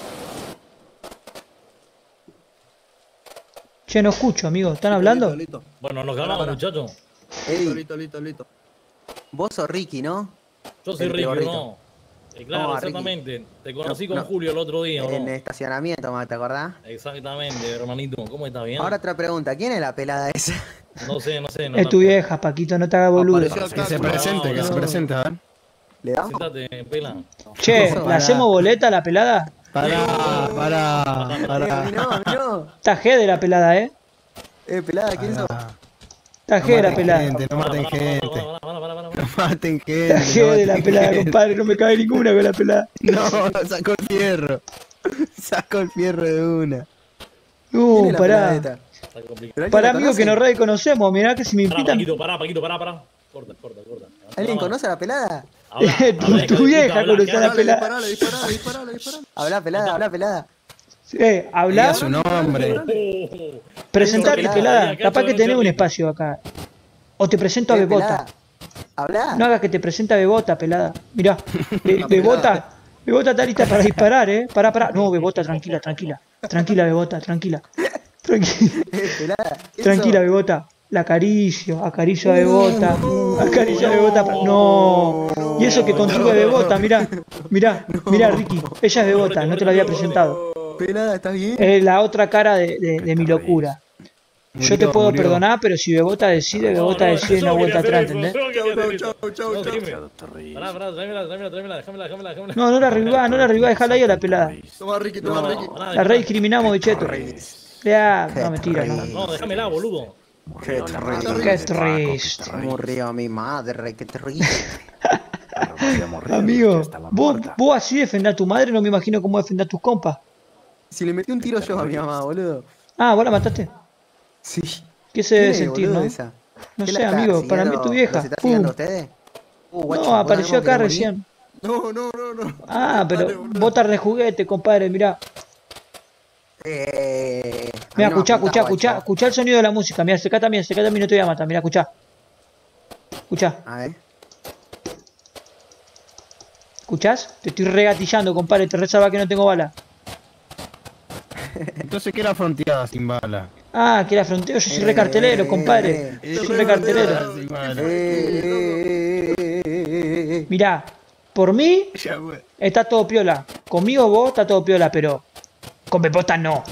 Che, no escucho, amigo. ¿Están hablando? Listo, listo, Bueno, nos calmamos, Pará, pará. muchachos. listo, Eddie, listo, listo, listo. vos sos Ricky, ¿no? Yo soy El Ricky, gordito. ¿no? Eh, claro, ¿Cómo va, Ricky? exactamente. Te conocí No, con no. Julio el otro día, ¿o En el no? estacionamiento, ¿te acordás? Exactamente, hermanito. ¿Cómo estás? ¿Bien? Ahora otra pregunta. ¿Quién es la pelada esa? No sé, no sé. No, Es tu vieja, Paquito, no te hagas boludo. Apareció Que acá. se cuidado. presente, que se no. presente, a ver. ¿Le damos? Sentate, pela. Che, ¿la Pará. hacemos boleta a la pelada? Pará, pará, Eh, pará. a mí no, a mí no. Está G de la pelada, ¿eh? Eh, pelada, ¿quién sos? Pará. Está No G de la maten pelada. gente, no maten gente. Para, para, para, para, No para. maten gente. Está no G de la maten pelada, gente. compadre. No me cabe ninguna con la pelada. No, sacó el fierro. Sacó el fierro de una. ¿Quién Uh, es la pará. pelada esta? Está complicado. ¿Pero alguien Para la amigos que conoce? nos reconocemos, mirá que si me Pará, invitan. Paquito, pará, Paquito, pará, pará. Corta, corta, corta. ¿Alguien conoce a la pelada? Habla, Tu- habla, tu hijo de vieja puta, habla, conoce que a la habla. pelada. Disparale, disparale, disparale, disparale. Habla pelada, habla pelada. Eh, habla, Diga su nombre. Oh, presentate, pelada, pelada. acá Capaz esto que no tenés un rico. espacio acá. O te presento a Eh, Bebota. pelada. Habla. No hagas que te presente a Bebota, pelada. Mirá, Be- Bebota, Bebota está lista para disparar, ¿eh? Pará, pará. No, Bebota, tranquila, tranquila. Tranquila, Bebota, tranquila. Tranquila, Eh, pelada. ¿Qué tranquila, sos? Bebota. La acaricio, acaricio a Bebota. Acaricio a Bebota. No. Y eso que contuve Bebota, mirá. Mirá, mirá, Ricky. Ella es Bebota, no te la había presentado. Pelada, ¿estás bien? Es la otra cara de, de- de mi locura. Yo te Murió, puedo murió. perdonar, pero si Bebota decide, Bebota decide yo una no vuelta quería atrás, hacer eso, ¿entendés? yo no quería hacer Chau, eso. chau, chau, No, chau. dime. Doctor Riz. Pará, pará, tráemela, tráemela, tráemela, déjamela, déjamela, déjamela. No, no la revivá, no la revivá, dejala ahí a la pelada. Toma, Ricky, toma, Ricky. Pará, La rediscriminamos, bicheto. Ya, no, mentira, no. No, déjamela, boludo. Qué terrible. Qué triste. Murió mi madre, qué terrible. Amigo, vos, vos así defendés a tu madre, no me imagino cómo defendés a tus compas. Si le metí un tiro yo a mi mamá, boludo. Ah, vos la mataste. Sí. ¿Qué se ¿Quién debe es, sentir, boludo, no? esa? No ¿Qué sé, la está amigo, para mí es tu siguiendo? vieja. ¿Los está siguiendo Uh, ustedes? Uh, guacho, no, ¿vos apareció sabés acá cómo querés recién. No, no, no, no. Ah, Dale, pero boludo. vos te rejuguete, compadre, mirá. morir? Eh. a mí Mirá, no me escuchá, apuntás, escuchá, escuchá, guacho. escuchá el sonido de la música. Mirá, secá también, secá también, no te voy a matar. Mirá, escuchá. Escuchá, A ver. ¿escuchás? Te estoy regatillando, compadre, te rezaba que no tengo bala. Entonces, ¿qué era fronteada sin bala? Ah, que era fronteo, yo soy recartelero, compadre. eh, Yo soy recartelero. Sin bala. Eh, eh, eh, eh, eh. Mirá, por mí Ya fue. está todo piola. Conmigo vos está todo piola, pero con Bebota no.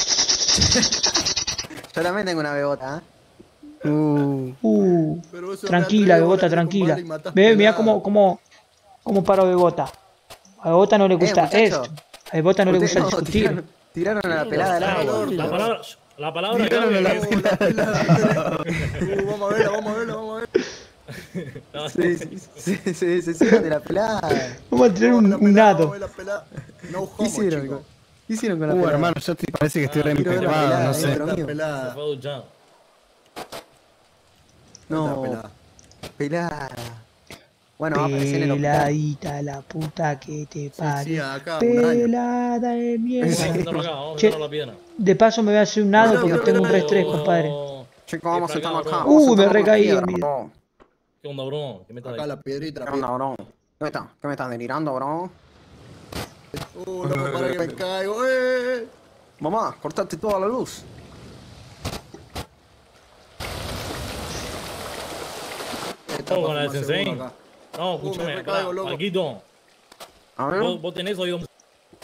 Yo también tengo una bebota, ¿eh? Uh, Uh, Pero vos sos tranquila, re Bebota, atrevido, tranquila. compadre, y matás Ve, mirá pelada. cómo, cómo, cómo paro Bebota. A Bebota no le gusta muchacho. esto. A Bebota no le gusta Ustedes no, discutir. tiraron, tiraron a la pelada al agua. La palabra, la palabra Oh, la clave. pelada. Uh, vamos a verla, vamos a verla, vamos a verla. Sí, sí, sí, sí, sí, sí, sí, de la pelada. Vamos a tener un, La un pelada, nado. vamos a ver la pelada. No ¿Qué homo, hicieron? chico. con- ¿Qué hicieron con la uh, pelada? hermano, yo te parece que estoy re quiero ver la empepado, pelada, no eh, sé. pero- La Se pelada. fue a duchar. No, La pelada. pelada. Bueno, va a aparecer en el hospital. Peladita, la puta que te Sí, parió. acá, un año. Pelada de Vamos a mierda. sentarnos acá, vamos a Che, sentarnos la piedra. de paso me voy a hacer un nado porque tengo un re estrés, compadre. Chicos, vamos a Qué sentarnos acá. fracaso, vamos a Uh, me sentarnos con recaí, piedra, amigo. bro. ¿Qué onda, bro? ¿Qué me estás Acá la piedrita, la ¿Qué onda, bro? ¿Qué me estás, qué me estás delirando, bro? piedrita. Uh, loco, para que me caigo. Eh. Mamá, cortate toda la luz. Estamos con la de Más Sensei. seguro acá. No, Uh, me escúchame, recaigo, acá, loco. Paquito. A ver, ¿Vos, vos tenés oído musical?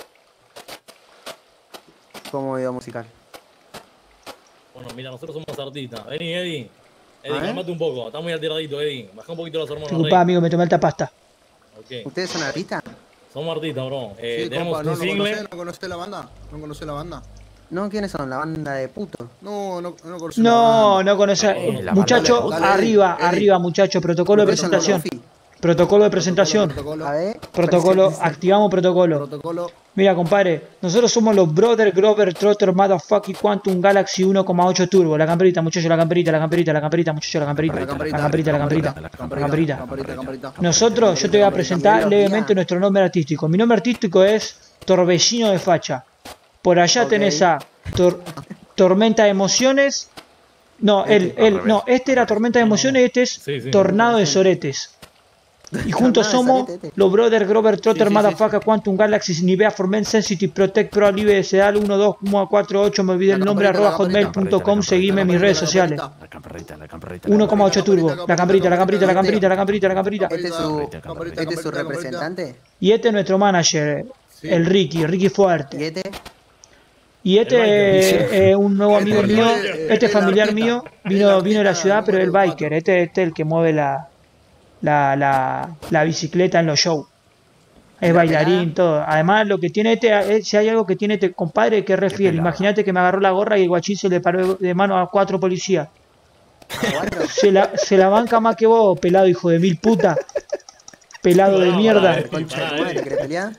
como video musical. Bueno, mira, nosotros somos artistas. Vení, Eddie. A Eddie, ver. calmate un poco. Está muy alteradito, Eddie. Baja un poquito las hormonas. Disculpa, rey. amigo, me tomé alta pasta. Ok. ¿Ustedes son artistas? Somos artistas, bro. Eh, Sí, tenemos compa, ¿no un lo single. conocés? ¿No conocés la banda? ¿No conocés la banda? No, ¿quiénes son? La banda de putos. No, no, no conocés la No, banda. no conoce. Eh, la Muchacho, banda de- Dale, arriba, Eddie. arriba, muchacho. Protocolo de ¿Ustedes son los presentación. Lofi? Protocolo de presentación. Protocolo, A ver. Protocolo, presentación. activamos protocolo. protocolo. Mira, compadre, nosotros somos los Brother Grover Trotter Motherfucking Quantum Galaxy uno coma ocho Turbo. La camperita, muchacho, la camperita, la camperita, la camperita, muchacho, la camperita. La camperita, la camperita, la camperita. Camperita, camperita, camperita. Nosotros, yo te voy a presentar Camperita. levemente nuestro nombre artístico. Mi nombre artístico es Torbellino de Facha. Por allá Ok. tenés a Tor- Tormenta de Emociones. No, él, al él, revés. no, este era Tormenta de Emociones y este es Sí, sí. Tornado de Soretes. Y juntos Tornado de somos Sorete, este. los Brother Grover Trotter Sí, sí, sí, Motherfucker Quantum Galaxy Nivea Formen Sensitive Protect Pro Live S D A L uno dos cuatro ocho, me olvidé el La nombre, camperita, arroba la camperita, hotmail punto com, la seguime en mis camperita, redes la sociales. camperita. La camperita, la camperita. uno coma ocho Turbo, camperita, la camperita, la camperita, la camperita, la camperita, la camperita. ¿Este es su, Camperita, este es su camperita, camperita. representante? Y este es nuestro manager, Sí. el Ricky, Ricky ¿Y Fuerte. este? Y este El es un nuevo amigo Este mío, es el- este el familiar artista, mío, el vino, artista vino de la ciudad, pero el número biker, este, este es el que mueve la, la, la, la bicicleta en los shows. Es bailarín, todo. Además, lo que tiene este, es, si hay algo que tiene este compadre, que es re fiel. Imagínate que me agarró la gorra y el guachín se le paró de mano a cuatro policías. Se la, se la banca más que vos, pelado hijo de mil puta. Pelado de mierda. ¿Querés pelear?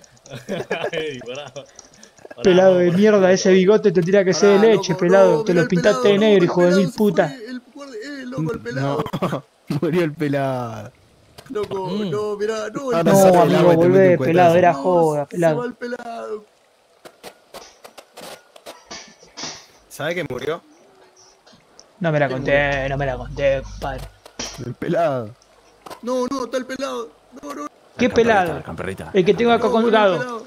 Pelado de mierda, ese bigote tendría que ser de leche, pelado. Te lo pintaste de negro, hijo de mil puta. Loco, el pelado. No, murió el pelado. Loco, no, mirá, no. Ah, No, no, amigo, volvé, pelado, era joda, Se va pelado. el pelado. ¿Sabe que murió? No me la conté, no me la conté, compadre. El pelado. No, no, está el pelado. No, no. ¿Qué pelado? La camperita. El que tengo acá No, colgado. pelado.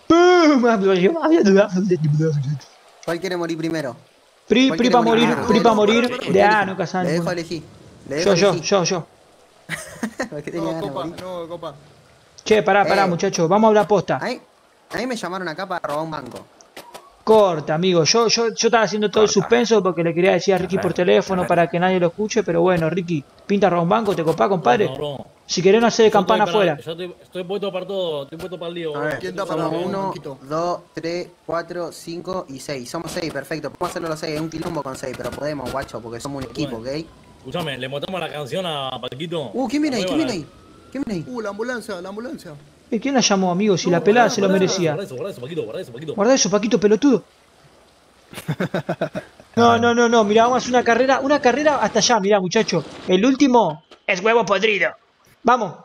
¿Cuál quiere morir primero? Pri, ¿Cuál pri quiere pa morir, primero? pri pa No, morir. no, no, De ah, no, no Le casan. dejo elegir. Le dejo Yo, yo, elegir. yo, yo. Porque tenía No, ganas de copa, morir. no, copa. Che, pará, pará, Eh. muchachos. Vamos a hablar posta. A mí, a mí me llamaron acá para robar un banco. Corta, amigo. Yo, yo, yo estaba haciendo todo el Corta. suspenso porque le quería decir a Ricky A por ver, teléfono a ver. para que nadie lo escuche, pero bueno, Ricky, pinta robar un banco, ¿te copás, compadre? No, no. Si querés no hacer de Yo campana estoy para- afuera. Yo estoy, estoy puesto para todo, estoy puesto para el lío. A ver, ¿Quién da para somos robar un uno, banquito? dos, tres, cuatro, cinco y seis. Somos seis, perfecto. Podemos hacerlo los seis, es un quilombo con seis, pero podemos, guacho, porque somos un equipo, ¿ok? Escúchame, le mostramos la canción a Paquito. Uh, ¿quién viene ahí? La ¿Quién nueva, viene ahí? ¿Quién viene ahí? Uh, la ambulancia, la ambulancia. ¿Y quién la llamó, amigo? Si No, la pelada guarda, se lo guarda, merecía. Guarda eso, guarda eso, Paquito, guarda eso, Paquito. Guarda eso, Paquito, pelotudo. No, no, no, no. Mirá, vamos a hacer una carrera, una carrera hasta allá, mirá, muchacho. El último es huevo podrido. Vamos.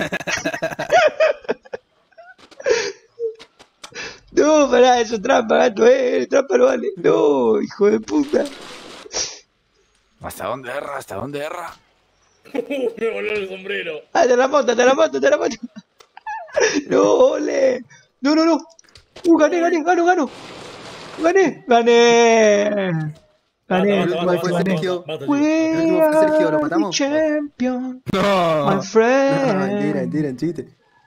No, pará, eso es trampa, gato, eh. Trampa no vale. No, hijo de puta. ¿Hasta dónde erra? ¿Hasta dónde erra? Me voló el sombrero. Ah, te la moto, te la moto, te la moto. No, ole. No, no, no. Uh, gané, gané, gano, gano. Gané, gané. Gané, Basta, basta, guacho, basta, gané. basta, basta, We El último fue Sergio, ¿lo are the matamos? champion, No. my No, friend. mentira, mentira, en chiste.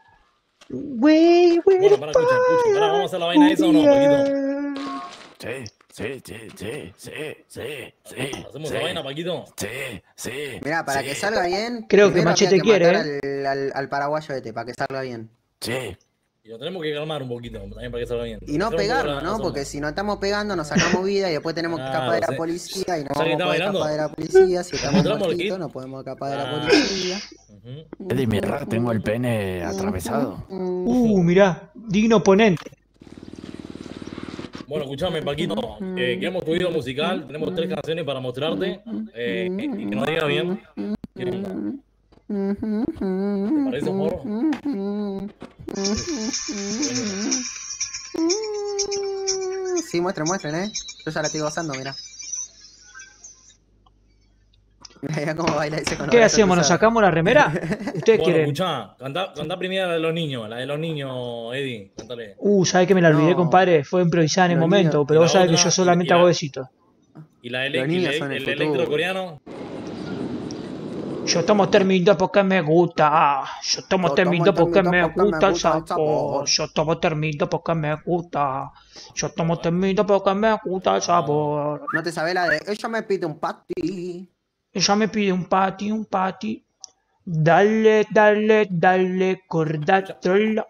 We will Bueno, pará, escucha, escucha, pará, ¿vamos a hacer la vaina esa o no, Paquito? Sí, sí, sí, sí, sí, sí, sí. ¿Hacemos sí, la vaina, Paquito? Sí, sí. Mirá, para sí, que salga bien. Creo que primero Machete había que quiere, matar al, al, al paraguayo este, para que salga bien. Sí. Y lo tenemos que calmar un poquito, también para que salga bien. Y no Hacemos pegarlo, la- ¿no? hacemos- Porque si no estamos pegando, nos sacamos vida y después tenemos que Claro, escapar de la sí. policía y no ¿Sabes que vamos a está poder bailando? escapar de la policía. Si estamos Mostramos el muertitos, kit. no podemos escapar de la Ah. policía. Ujú. Eddie, mirá, tengo el pene atravesado. Uh, mirá, digno oponente. Bueno, escuchame, Paquito. Eh, queremos tu video musical. Tenemos tres canciones para mostrarte. Eh, y que nos diga bien. ¿Qué onda? ¿Te parece, amor? Sí, muestren, muestren, ¿eh? Yo ya la estoy gozando, mirá. Mirá cómo baila ese con los ¿Qué brazos hacemos? ¿Nos cruzados. sacamos la remera? ¿Ustedes Bueno, quieren? escuchá. Cantá, cantá primero la de los niños. La de los niños, Eddie. Cántale. Uh, ¿sabés que me la olvidé, No. compadre? Fue improvisada en el Los momento, niños. pero Y vos la sabés que otra, yo solamente y la- hago besitos. Y la de Los niños son el el futuro. electro coreano. Yo tomo termito porque me gusta. Yo tomo Yo termito tomo porque termito me porque me gusta el gusta el sabor. sabor. Yo tomo termito porque me gusta. Yo tomo termito porque me gusta el sabor. No te sabes la de ella me pide un patty. Ella me pide un pati, un pati. Dale, dale, dale, cordatela.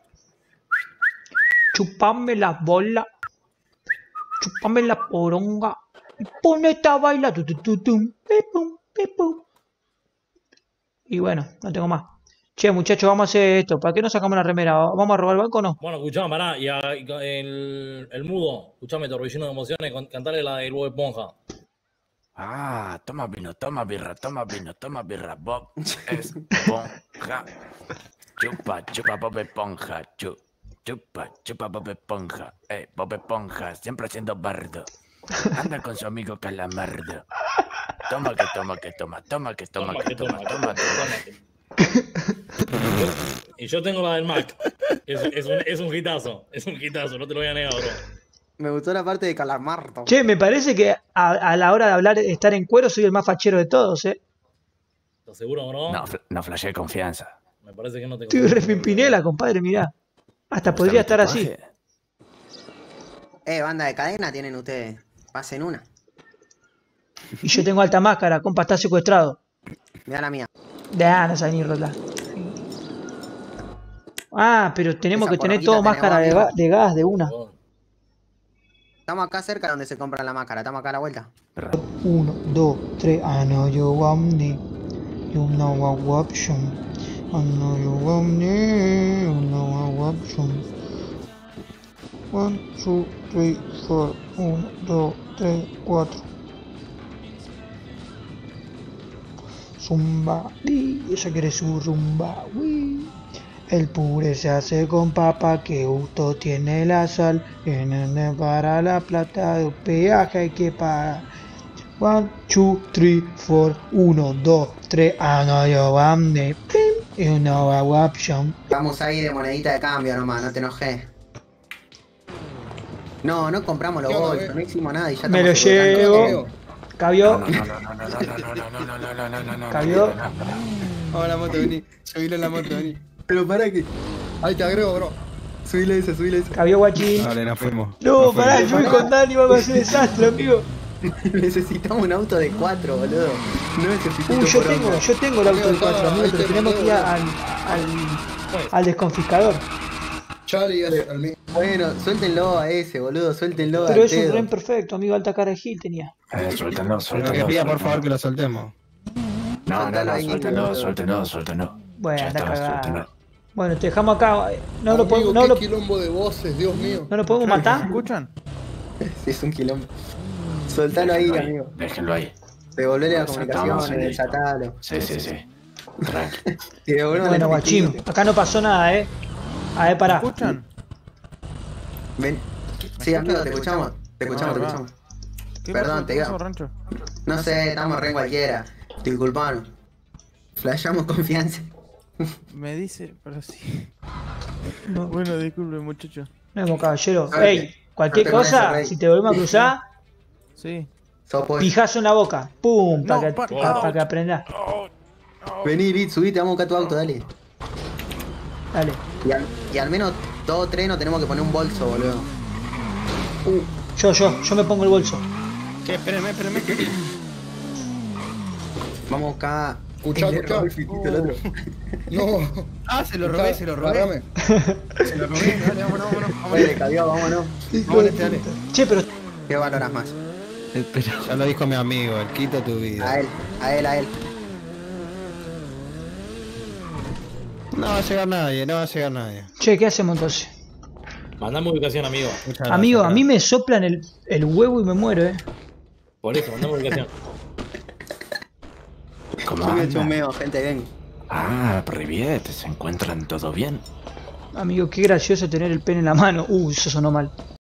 Chupame la bola. Chupame la poronga. Y ponete a bailar. Tu, tu, tu, tum, pi, pum, pi, pum. Y bueno, no tengo más. Che, muchachos, vamos a hacer esto. ¿Para qué no sacamos la remera? ¿Vamos a robar el banco o no? Bueno, escuchame, pará. Y, a- y el, el mudo. Escuchame, torbellino de emociones. con- Cantale la de Bob Esponja. Ah, toma vino, toma birra, toma vino, toma birra. Bob Esponja. Chupa, chupa Bob Esponja. Chu, chupa, chupa Bob Esponja. Eh, Bob Esponja, siempre haciendo bardo. Anda con su amigo Calamardo. Toma que toma que toma, toma que toma que toma, toma, toma. Y yo tengo la del Mac. Es, es, un, es un hitazo. Es un hitazo, no te lo voy a negar, bro. Me gustó la parte de Calamardo. Che, me parece que a, a la hora de hablar, de estar en cuero, soy el más fachero de todos, ¿eh? ¿Estás seguro o no? No, fl- no flasheé confianza. Me parece que no te Estoy re pimpinela, compadre, mirá. Hasta podría estar así. Eh, banda de cadena tienen ustedes. Pasen una. Y yo tengo alta máscara, compa, está secuestrado. Mirá la mía. De ah, no sabes ni rotar. Ah, pero tenemos Esa que tener poronguita todo máscara de, tenemos, ga- de gas de una. Estamos acá cerca donde se compra la máscara. Estamos acá a la vuelta. Uno, dos, tres. I know you want me. You know what option. I know you want me. You know what option. One, two, three, four. Uno, dos, tres, cuatro. Zumba, di, ella quiere su rumba, uy. El puré se hace con papa, que gusto tiene la sal. Viene para la plata de peaje hay que pagar. One, two, three, four. Uno, dos, tres. Ah, no, yo vam de pim. Y uno va option. Vamos ahí de monedita de cambio nomás, no te enojes. No, no compramos los ¿Qué onda, bolsos, eh? no hicimos nada y ya Me lo estamos secretando. llevo. Amigo, Cabió. No, no, no, no, no, no, no, no, no, no, no, no, no, Cabió. Vamos a la moto, vení. Subilo en la moto, vení. Pero para que. ahí te agrego, bro. Subile ese, subile ese. Cabió guachín. Vale, nos fuimos. No, Nos pará, fuimos. yo voy con Dani, vamos a hacer desastre, amigo. Necesitamos un auto de cuatro, boludo. No necesito. Uh, yo por tengo, otro. yo tengo el auto de cuatro, amigo, pero tenemos que ir al, al, al desconfiscador. Charlie es al mío. Bueno, suéltenlo a ese, boludo, suéltenlo Pero al es un pedo. tren perfecto, amigo, alta cara de Gil tenía. Eh, suéltenlo, Pero suéltenlo. que pida por suéltenlo. favor que lo soltemos. No, no, Soltalo no, ahí, suéltenlo, boludo. suéltenlo, suéltenlo. Bueno, Ya anda está, cagada. suéltenlo. Bueno, te dejamos acá. No lo, Amigo, podemos, no, qué lo, quilombo de voces, Dios mío. no lo podemos matar. ¿Escuchan? Sí, es un quilombo. Soltalo ahí, Déjenlo ahí, amigo. déjenlo ahí. Devolverle las Lo sacamos, comunicaciones, señorita. desatalo. Sí, sí, sí. Tranqui. Y devolverle Bueno, el guachín, efectivo. acá no pasó nada, eh. A ver, pará. ¿Escuchan? Ven. Sí, amigo, te escuchamos. Te escuchamos, te va. escuchamos. ¿Qué Perdón, pasó? te ¿Qué digo. pasó, Rancho? No sé, estamos re en cualquiera. Disculpanos. Flashamos confianza. Me dice, pero sí. Bueno, disculpe, muchacho. No, caballero. Suerte. Ey, cualquier Suerte con cosa, ese rey. si te volvemos a cruzar, Sí. Sos pues. pijazo en la boca. Pum, No, para que, pa- pa- pa' que aprendas. Vení, Lit, subite, vamos acá a tu auto, dale. Dale. Y al, y al menos dos o tres nos tenemos que poner un bolso, boludo. Uh, yo, yo, yo me pongo el bolso. ¿Qué? Espérenme, espérenme. Vamos a buscar. Escuchá, Le escuchá. robó el fitito al otro. No. Ah, se lo robé, se lo robé. Parame. Se lo robé, dale, vámonos, vámonos. Oye, vámonos. le cabió, vámonos. Vámonos, dale. Che, pero ¿Qué valoras más? Ya lo dijo mi amigo, el quito tu vida. A él, a él, a él. No va a llegar nadie, no va a llegar nadie. che, ¿qué hacemos entonces? Mandame ubicación, amigo. Muchas Amigo, a gracias, mí me soplan el, el huevo y me muero, eh. Por eso, mandame ubicación. ¿Cómo Yo me anda? chumeo, gente, ven. Ah, Privet, ¿se encuentran todo bien? Amigo, qué gracioso tener el pene en la mano. Uh, eso sonó mal.